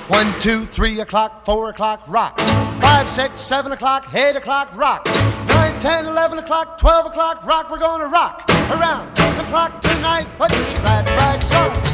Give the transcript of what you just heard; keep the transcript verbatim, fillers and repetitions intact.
One, two, three o'clock, four o'clock, rock. Five, six, seven o'clock, eight o'clock, rock. Nine, ten, eleven o'clock, twelve o'clock, rock. We're gonna rock around the clock tonight. Put your glad rags on.